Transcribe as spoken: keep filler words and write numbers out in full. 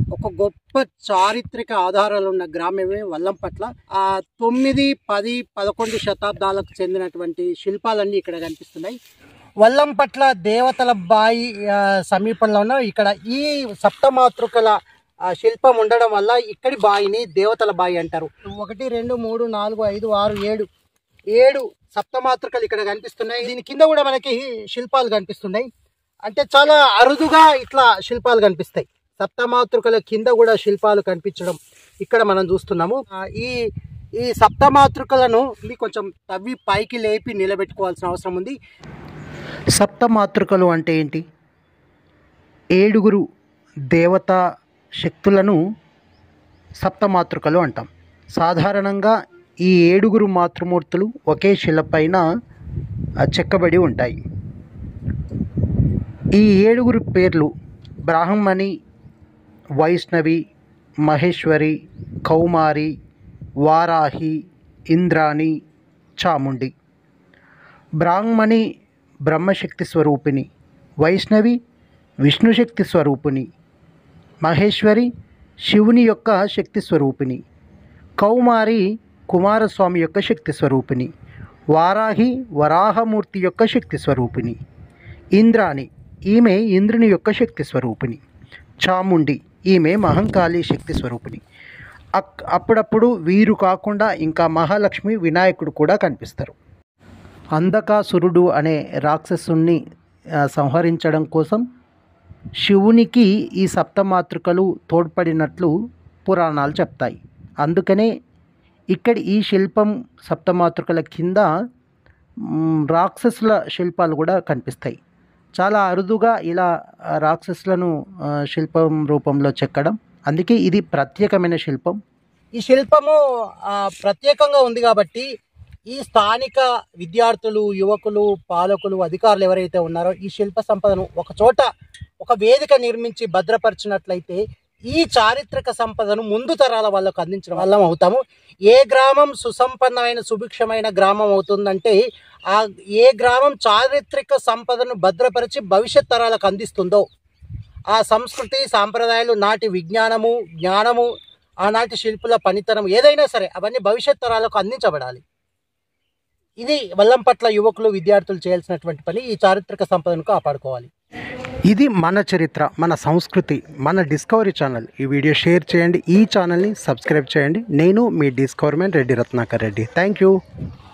ఒక గొప్ప చారిత్రక ఆధారాలు ఉన్న గ్రామమే వల్లంపట్ల. ఆ తొమ్మిది పది పదకొండు శతాబ్దాలకు చెందినటువంటి శిల్పాలన్నీ ఇక్కడ కనిపిస్తున్నాయి. వల్లంపట్ల దేవతల బాయి సమీపంలో ఉన్న ఇక్కడ ఈ సప్తమాతృకల శిల్పం ఉండడం వల్ల ఇక్కడి బాయిని దేవతల బాయి అంటారు. ఒకటి రెండు మూడు నాలుగు ఐదు ఆరు ఏడు ఏడు సప్తమాతృకలు ఇక్కడ కనిపిస్తున్నాయి. దీని కింద కూడా మనకి శిల్పాలు కనిపిస్తున్నాయి. అంటే చాలా అరుదుగా ఇట్లా శిల్పాలు కనిపిస్తాయి. సప్తమాతృకల కింద కూడా శిల్పాలు కనిపించడం ఇక్కడ మనం చూస్తున్నాము. ఈ ఈ సప్తమాతృకలను కొంచెం తవ్వి పైకి లేపి నిలబెట్టుకోవాల్సిన అవసరం ఉంది. సప్తమాతృకలు అంటే ఏంటి? ఏడుగురు దేవతా శక్తులను సప్తమాతృకలు అంటాం. సాధారణంగా ఈ ఏడుగురు మాతృమూర్తులు ఒకే శిలపైన చెక్కబడి ఉంటాయి. ఈ ఏడుగురు పేర్లు బ్రాహ్మణి, వైష్ణవి, మహేశ్వరి, కౌమారి, వారాహి, ఇంద్రాణి, చాముండి. బ్రాహ్మణి బ్రహ్మశక్తి స్వరూపిణి, వైష్ణవి విష్ణుశక్తి స్వరూపిణి, మహేశ్వరి శివుని యొక్క శక్తి స్వరూపిణి, కౌమారి కుమారస్వామి యొక్క శక్తి స్వరూపిణి, వారాహి వరాహమూర్తి యొక్క శక్తి స్వరూపిణి, ఇంద్రాణి ఈమె ఇంద్రుని యొక్క శక్తి స్వరూపిణి, చాముండి ఈమె మహంకాళి శక్తి స్వరూపిణి. అక్ అప్పుడప్పుడు వీరు కాకుండా ఇంకా మహాలక్ష్మి, వినాయకుడు కూడా కనిపిస్తారు. అంధకాసురుడు అనే రాక్షసుని సంహరించడం కోసం శివునికి ఈ సప్తమాతృకలు తోడ్పడినట్లు పురాణాలు చెప్తాయి. అందుకనే ఇక్కడ ఈ శిల్పం సప్తమాతృకల కింద రాక్షసుల శిల్పాలు కూడా కనిపిస్తాయి. చాలా అరుదుగా ఇలా రాక్షసులను శిల్పం రూపంలో చెక్కడం, అందుకే ఇది ప్రత్యేకమైన శిల్పం. ఈ శిల్పము ప్రత్యేకంగా ఉంది కాబట్టి ఈ స్థానిక విద్యార్థులు, యువకులు, పాలకులు, అధికారులు ఎవరైతే ఉన్నారో ఈ శిల్ప సంపదను ఒక చోట ఒక వేదిక నిర్మించి భద్రపరిచినట్లయితే ఈ చారిత్రక సంపదను ముందు తరాల వాళ్ళకు అందించడం వల్ల అవుతాము. ఏ గ్రామం సుసంపన్నమైన సుభిక్షమైన గ్రామం అవుతుందంటే ఆ ఏ గ్రామం చారిత్రక సంపదను భద్రపరిచి భవిష్యత్ తరాలకు అందిస్తుందో, ఆ సంస్కృతి సాంప్రదాయాలు, నాటి విజ్ఞానము జ్ఞానము, ఆనాటి శిల్పుల పనితనం ఏదైనా సరే అవన్నీ భవిష్యత్ తరాలకు అందించబడాలి. ఇది వల్లంపట్ల యువకులు, విద్యార్థులు చేయాల్సినటువంటి పని. ఈ చారిత్రక సంపదను కాపాడుకోవాలి. ఇది మన చరిత్ర, మన సంస్కృతి, మన డిస్కవరీ ఛానల్. ఈ వీడియో షేర్ చేయండి, ఈ ఛానల్ని సబ్స్క్రైబ్ చేయండి. నేను మీ discover man Reddy Ratnakar Reddy. Thank you.